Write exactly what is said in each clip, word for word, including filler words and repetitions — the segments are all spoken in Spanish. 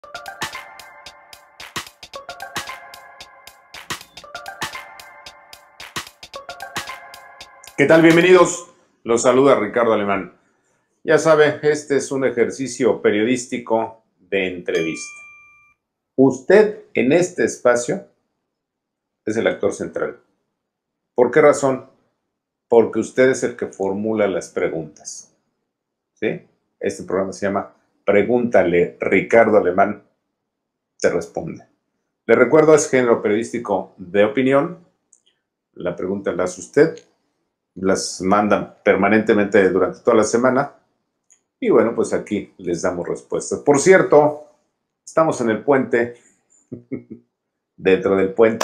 ¿Qué tal? Bienvenidos. Los saluda Ricardo Alemán. Ya sabe, este es un ejercicio periodístico de entrevista. Usted en este espacio es el actor central. ¿Por qué razón? Porque usted es el que formula las preguntas. ¿Sí? Este programa se llama Pregúntale, Ricardo Alemán te responde. Le recuerdo, es género periodístico de opinión. La pregunta la hace usted. Las mandan permanentemente durante toda la semana. Y bueno, pues aquí les damos respuestas. Por cierto, estamos en el puente, dentro del puente,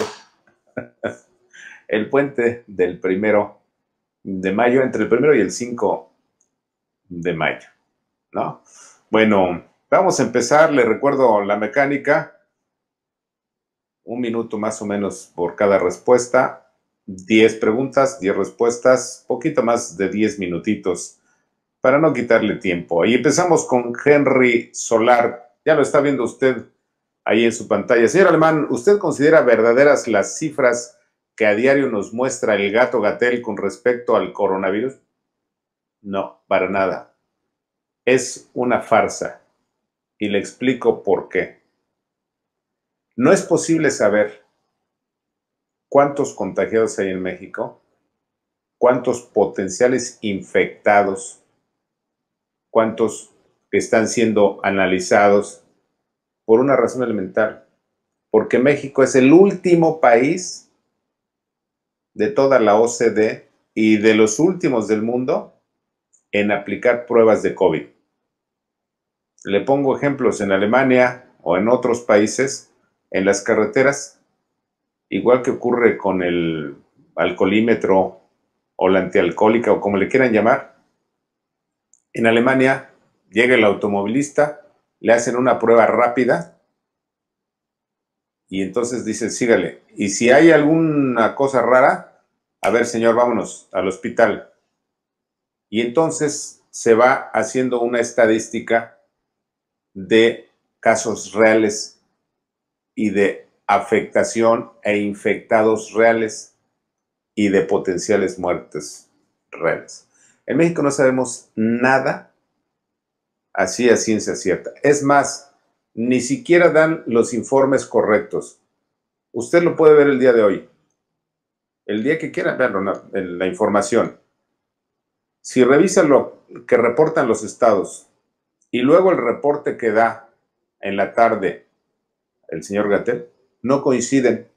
el puente del primero de mayo, entre el primero y el cinco de mayo, ¿no? Bueno, vamos a empezar. Le recuerdo la mecánica. Un minuto más o menos por cada respuesta. diez preguntas, diez respuestas, poquito más de diez minutitos para no quitarle tiempo. Y empezamos con Henry Solar. Ya lo está viendo usted ahí en su pantalla. Señor Alemán, ¿usted considera verdaderas las cifras que a diario nos muestra el Gato-Gatel con respecto al coronavirus? No, para nada. Es una farsa. Y le explico por qué. No es posible saber cuántos contagiados hay en México, cuántos potenciales infectados, cuántos están siendo analizados, por una razón elemental, porque México es el último país de toda la O C D y de los últimos del mundo en aplicar pruebas de COVID. Le pongo ejemplos: en Alemania o en otros países, en las carreteras, igual que ocurre con el alcoholímetro o la antialcohólica o como le quieran llamar, en Alemania llega el automovilista, le hacen una prueba rápida y entonces dicen, sígale. Y si hay alguna cosa rara, a ver, señor, vámonos al hospital. Y entonces se va haciendo una estadística de casos reales y de afectación e infectados reales y de potenciales muertes reales. En México no sabemos nada así a ciencia cierta. Es más, ni siquiera dan los informes correctos. Usted lo puede ver el día de hoy. El día que quiera verlo, la, la información. Si revisa lo que reportan los estados y luego el reporte que da en la tarde el señor Gatell, no coinciden.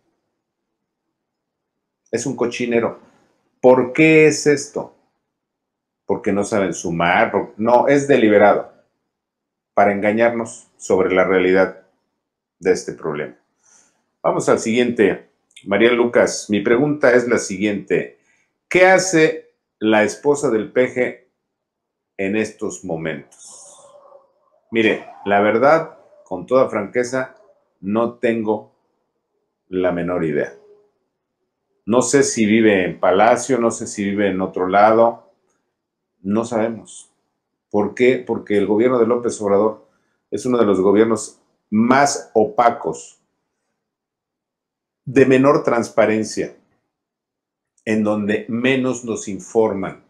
Es un cochinero. ¿Por qué es esto? Porque no saben sumar. Porque... no, es deliberado para engañarnos sobre la realidad de este problema. Vamos al siguiente. María Lucas, mi pregunta es la siguiente. ¿Qué hace la esposa del peje en estos momentos? Mire, la verdad, con toda franqueza, no tengo la menor idea. No sé si vive en Palacio, no sé si vive en otro lado, no sabemos. ¿Por qué? Porque el gobierno de López Obrador es uno de los gobiernos más opacos, de menor transparencia, en donde menos nos informan.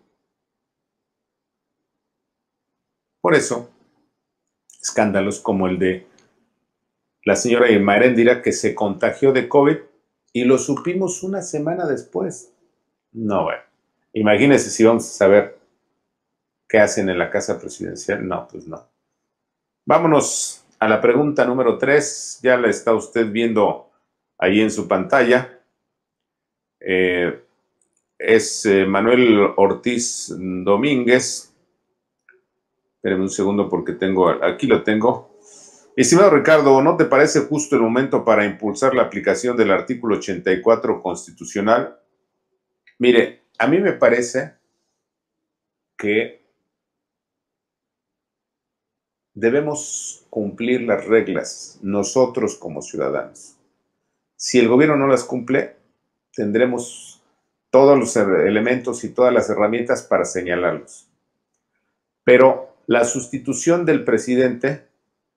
Por eso, escándalos como el de la señora Irma Heréndira, que se contagió de COVID y lo supimos una semana después. No, bueno, imagínense si vamos a saber qué hacen en la casa presidencial. No, pues no. Vámonos a la pregunta número tres. Ya la está usted viendo ahí en su pantalla. Eh, es eh, Manuel Ortiz Domínguez. Espérenme un segundo porque tengo, aquí lo tengo. Estimado Ricardo, ¿no te parece justo el momento para impulsar la aplicación del artículo ochenta y cuatro constitucional? Mire, a mí me parece que debemos cumplir las reglas nosotros como ciudadanos. Si el gobierno no las cumple, tendremos todos los elementos y todas las herramientas para señalarlos. Pero la sustitución del presidente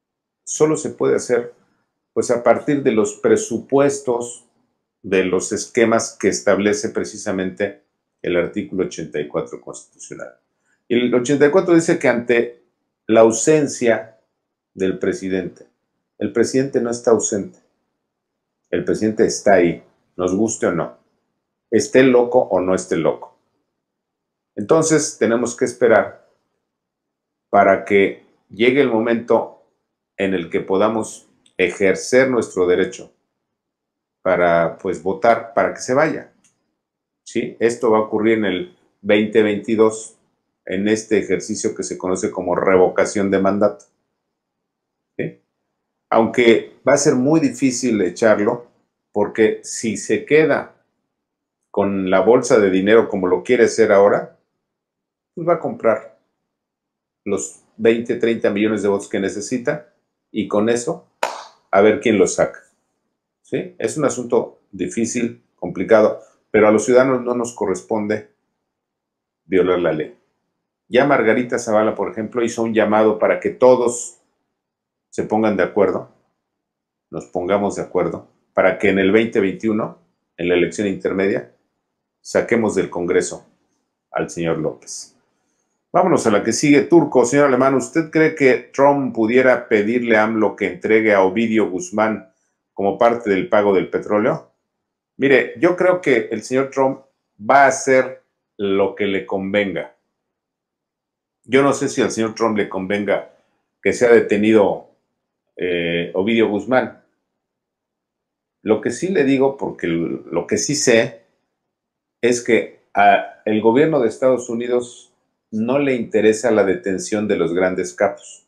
solo se puede hacer pues a partir de los presupuestos, de los esquemas que establece precisamente el artículo ochenta y cuatro constitucional. Y el ochenta y cuatro dice que ante la ausencia del presidente, el presidente no está ausente, el presidente está ahí, nos guste o no, esté loco o no esté loco. Entonces tenemos que esperar para que llegue el momento en el que podamos ejercer nuestro derecho para, pues, votar para que se vaya. ¿Sí? Esto va a ocurrir en el veinte veintidós, en este ejercicio que se conoce como revocación de mandato. ¿Sí? Aunque va a ser muy difícil echarlo, porque si se queda con la bolsa de dinero como lo quiere hacer ahora, pues va a comprar los veinte, treinta millones de votos que necesita y con eso a ver quién los saca. ¿Sí? Es un asunto difícil, complicado, pero a los ciudadanos no nos corresponde violar la ley. Ya Margarita Zavala, por ejemplo, hizo un llamado para que todos se pongan de acuerdo, nos pongamos de acuerdo, para que en el veinte veintiuno, en la elección intermedia, saquemos del Congreso al señor López. Vámonos a la que sigue. Turco, señor Alemán, ¿usted cree que Trump pudiera pedirle a AMLO que entregue a Ovidio Guzmán como parte del pago del petróleo? Mire, yo creo que el señor Trump va a hacer lo que le convenga. Yo no sé si al señor Trump le convenga que sea detenido eh, Ovidio Guzmán. Lo que sí le digo, porque lo que sí sé, es que al gobierno de Estados Unidos no le interesa la detención de los grandes capos,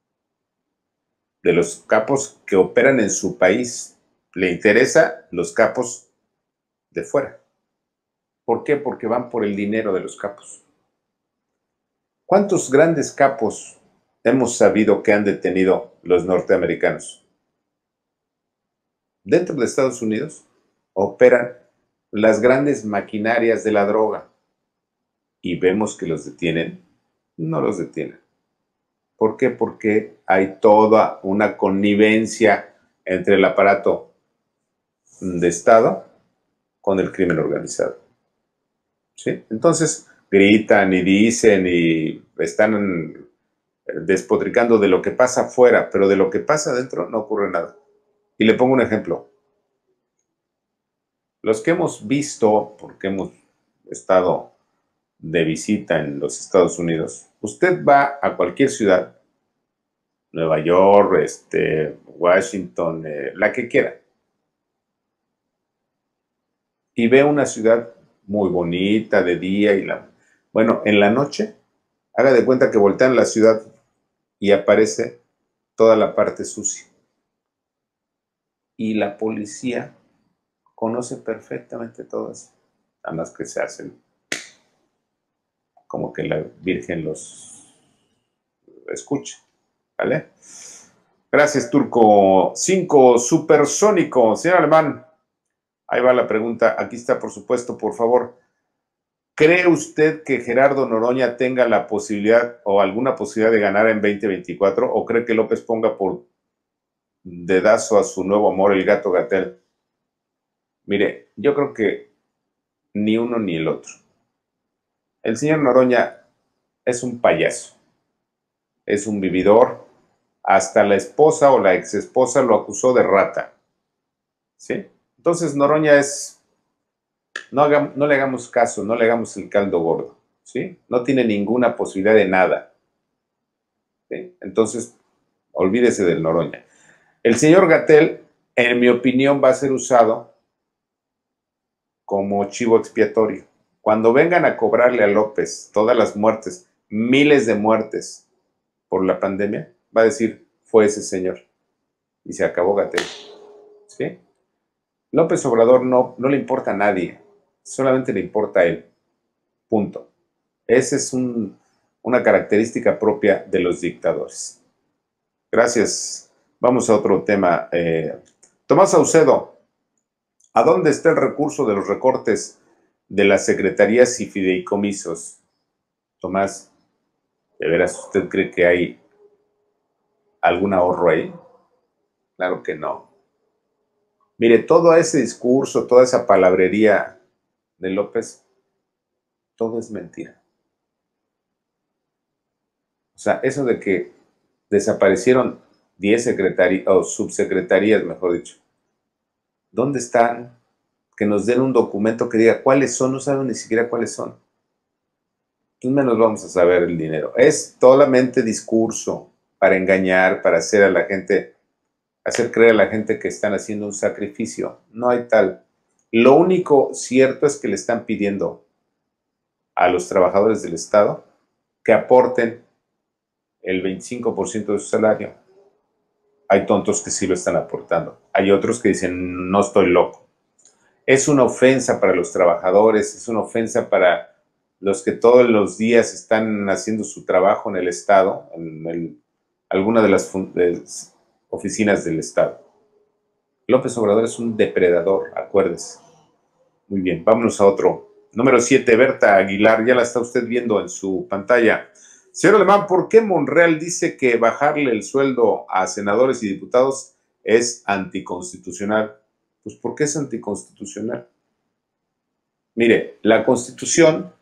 de los capos que operan en su país. Le interesa los capos de fuera. ¿Por qué? Porque van por el dinero de los capos. ¿Cuántos grandes capos hemos sabido que han detenido los norteamericanos? Dentro de Estados Unidos operan las grandes maquinarias de la droga y vemos que los detienen. No los detienen. ¿Por qué? Porque hay toda una connivencia entre el aparato de Estado con el crimen organizado. ¿Sí? Entonces gritan y dicen y están despotricando de lo que pasa afuera, pero de lo que pasa adentro no ocurre nada. Y le pongo un ejemplo. Los que hemos visto, porque hemos estado de visita en los Estados Unidos, usted va a cualquier ciudad, Nueva York, este, Washington, eh, la que quiera, y ve una ciudad muy bonita de día y la... Bueno, en la noche, haga de cuenta que voltean la ciudad y aparece toda la parte sucia. Y la policía conoce perfectamente todo eso, nada más que se hacen como que la Virgen los escucha, ¿vale? Gracias, Turco. cinco, Supersónico. Señor Alemán, ahí va la pregunta. Aquí está, por supuesto, por favor. ¿Cree usted que Gerardo Noroña tenga la posibilidad o alguna posibilidad de ganar en veinte veinticuatro? ¿O cree que López ponga por dedazo a su nuevo amor, el gato Gatell? Mire, yo creo que ni uno ni el otro. El señor Noroña es un payaso, es un vividor. Hasta la esposa o la exesposa lo acusó de rata. ¿Sí? Entonces Noroña es... No, hagamos, no le hagamos caso, no le hagamos el caldo gordo. ¿Sí? No tiene ninguna posibilidad de nada. ¿Sí? Entonces, olvídese del Noroña. El señor Gatell, en mi opinión, va a ser usado como chivo expiatorio. Cuando vengan a cobrarle a López todas las muertes, miles de muertes por la pandemia, va a decir, fue ese señor. Y se acabó Gatell. ¿Sí? López Obrador no, no le importa a nadie, solamente le importa a él. Punto. Esa es un, una característica propia de los dictadores. Gracias. Vamos a otro tema. Eh, Tomás Saucedo, ¿a dónde está el recurso de los recortes de las secretarías y fideicomisos? Tomás, ¿de veras usted cree que hay algún ahorro ahí? Claro que no. Mire, todo ese discurso, toda esa palabrería de López, todo es mentira. O sea, eso de que desaparecieron diez secretarías, o subsecretarías, mejor dicho. ¿Dónde están? Que nos den un documento que diga cuáles son, no saben ni siquiera cuáles son. Pues menos vamos a saber el dinero. Es solamente discurso para engañar, para hacer a la gente, hacer creer a la gente que están haciendo un sacrificio. No hay tal. Lo único cierto es que le están pidiendo a los trabajadores del Estado que aporten el veinticinco por ciento de su salario. Hay tontos que sí lo están aportando. Hay otros que dicen, no estoy loco. Es una ofensa para los trabajadores, es una ofensa para los que todos los días están haciendo su trabajo en el Estado, en el, alguna de las de oficinas del Estado. López Obrador es un depredador, acuérdese. Muy bien, vámonos a otro. Número siete, Berta Aguilar, ya la está usted viendo en su pantalla. Señor Alemán, ¿por qué Monreal dice que bajarle el sueldo a senadores y diputados es anticonstitucional? Pues ¿por qué es anticonstitucional? Mire, la Constitución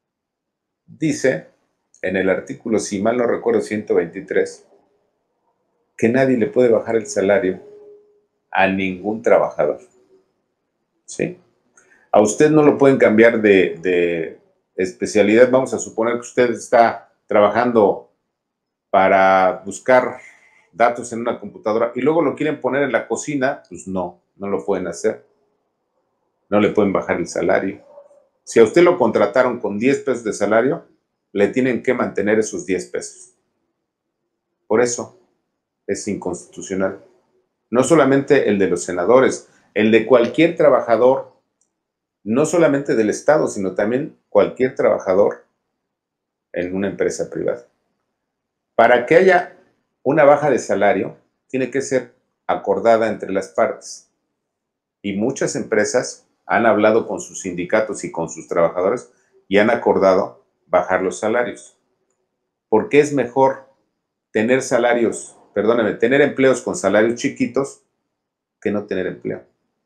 dice en el artículo, si mal no recuerdo, ciento veintitrés, que nadie le puede bajar el salario a ningún trabajador. ¿Sí? A usted no lo pueden cambiar de, de especialidad. Vamos a suponer que usted está trabajando para buscar datos en una computadora y luego lo quieren poner en la cocina, pues no, no lo pueden hacer. No le pueden bajar el salario. Si a usted lo contrataron con diez pesos de salario, le tienen que mantener esos diez pesos. Por eso es inconstitucional. No solamente el de los senadores, el de cualquier trabajador, no solamente del Estado, sino también cualquier trabajador en una empresa privada. Para que haya una baja de salario, tiene que ser acordada entre las partes. Y muchas empresas han hablado con sus sindicatos y con sus trabajadores y han acordado bajar los salarios. Porque es mejor tener salarios, perdóname, tener empleos con salarios chiquitos que no tener empleo.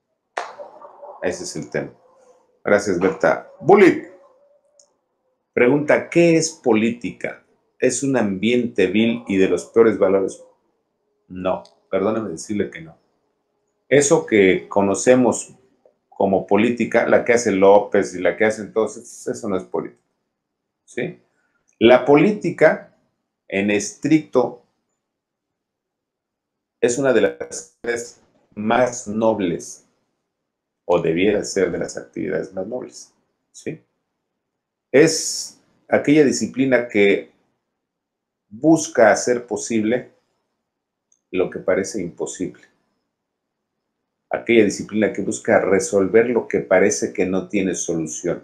Ese es el tema. Gracias, Berta. Bullitt pregunta, ¿qué es política? ¿Es un ambiente vil y de los peores valores? No, perdóname decirle que no. Eso que conocemos como política, la que hace López y la que hacen todos, eso no es política. ¿Sí? La política, en estricto, es una de las actividades más nobles, o debiera ser de las actividades más nobles. ¿Sí? Es aquella disciplina que busca hacer posible lo que parece imposible. Aquella disciplina que busca resolver lo que parece que no tiene solución.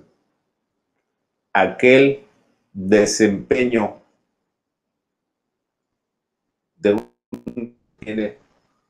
Aquel desempeño de un que tiene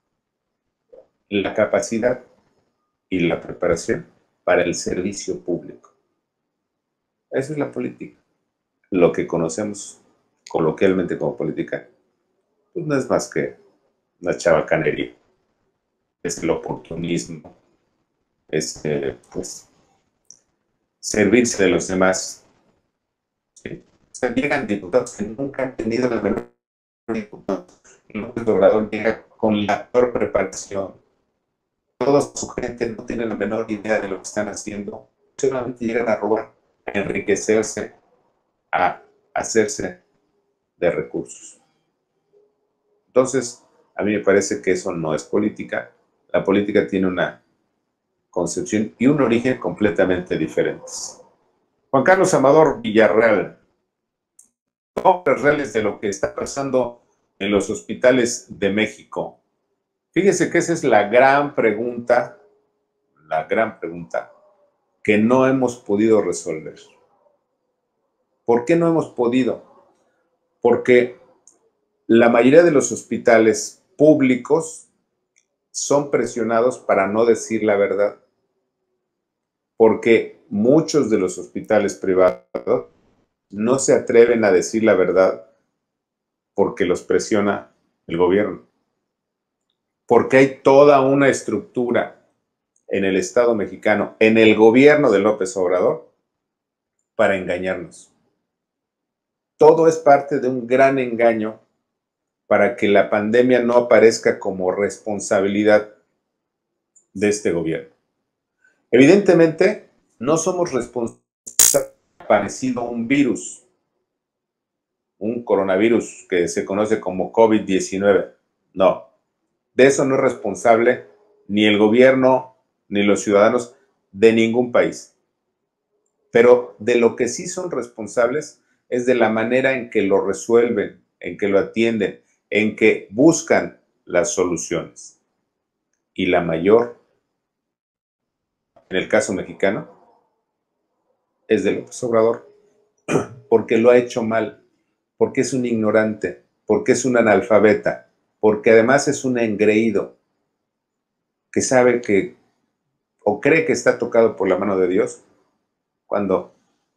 la capacidad y la preparación para el servicio público. Esa es la política. Lo que conocemos coloquialmente como política, pues no es más que una chabacanería. Es el oportunismo, es eh, pues servirse de los demás. ¿Sí? O sea, llegan diputados que nunca han tenido la menor diputado. López Obrador llega con la peor preparación. Toda su gente no tiene la menor idea de lo que están haciendo. Solamente llegan a robar, a enriquecerse, a hacerse de recursos. Entonces, a mí me parece que eso no es política. La política tiene una concepción y un origen completamente diferentes. Juan Carlos Amador Villarreal, nombres reales de lo que está pasando en los hospitales de México. Fíjese que esa es la gran pregunta, la gran pregunta que no hemos podido resolver. ¿Por qué no hemos podido? Porque la mayoría de los hospitales públicos son presionados para no decir la verdad. Porque muchos de los hospitales privados no se atreven a decir la verdad porque los presiona el gobierno. porque hay toda una estructura en el Estado mexicano, en el gobierno de López Obrador, para engañarnos. Todo es parte de un gran engaño para que la pandemia no aparezca como responsabilidad de este gobierno. Evidentemente, no somos responsables de aparecido un virus, un coronavirus que se conoce como COVID diecinueve. No, de eso no es responsable ni el gobierno ni los ciudadanos de ningún país. Pero de lo que sí son responsables es de la manera en que lo resuelven, en que lo atienden, en que buscan las soluciones. Y la mayor, en el caso mexicano, es de López Obrador, porque lo ha hecho mal, porque es un ignorante, porque es un analfabeta, porque además es un engreído que sabe que o cree que está tocado por la mano de Dios cuando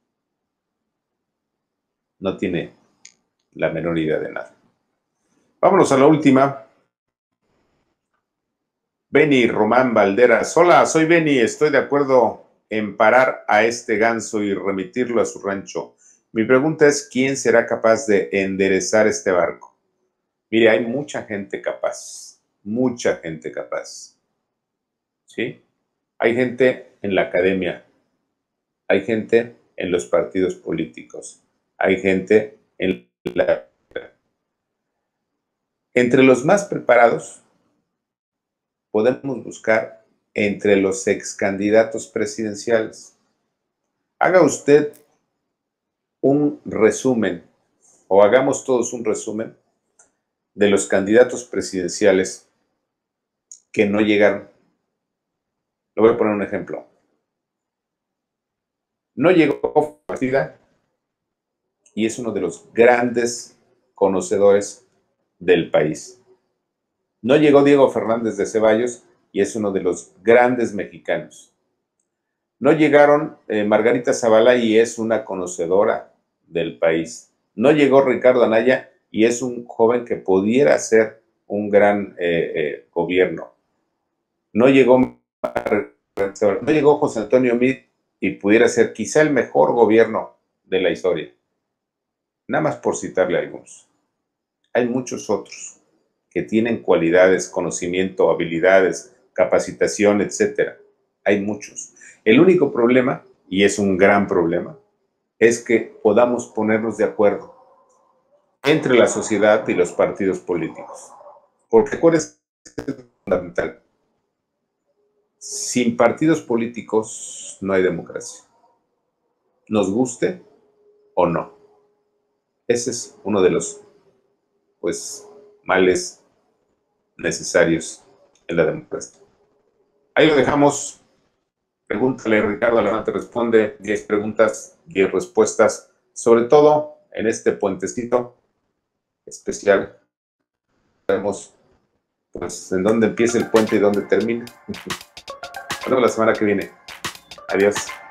no tiene la menor idea de nada. Vámonos a la última. Benny Román Valderas. Hola, soy Benny. Estoy de acuerdo en parar a este ganso y remitirlo a su rancho. Mi pregunta es, ¿quién será capaz de enderezar este barco? Mire, hay mucha gente capaz. Mucha gente capaz. ¿Sí? Hay gente en la academia. Hay gente en los partidos políticos. Hay gente en la... Entre los más preparados, podemos buscar entre los ex candidatos presidenciales. Haga usted un resumen, o hagamos todos un resumen, de los candidatos presidenciales que no llegaron. Le voy a poner un ejemplo. No llegó Partida y es uno de los grandes conocedores del país. No llegó Diego Fernández de Ceballos y es uno de los grandes mexicanos. No llegaron eh, Margarita Zavala y es una conocedora del país. No llegó Ricardo Anaya y es un joven que pudiera ser un gran eh, eh, gobierno. No llegó, no llegó José Antonio Meade y pudiera ser quizá el mejor gobierno de la historia. Nada más por citarle algunos. Hay muchos otros que tienen cualidades, conocimiento, habilidades, capacitación, etcétera. Hay muchos. El único problema, y es un gran problema, es que podamos ponernos de acuerdo entre la sociedad y los partidos políticos. Porque ¿cuál es fundamental? Sin partidos políticos no hay democracia. Nos guste o no. Ese es uno de los pues, males necesarios en la democracia. Ahí lo dejamos. Pregúntale, Ricardo Alemán responde. diez preguntas, diez respuestas. Sobre todo en este puentecito especial. Sabemos pues en dónde empieza el puente y dónde termina. Nos vemos la semana que viene. Adiós.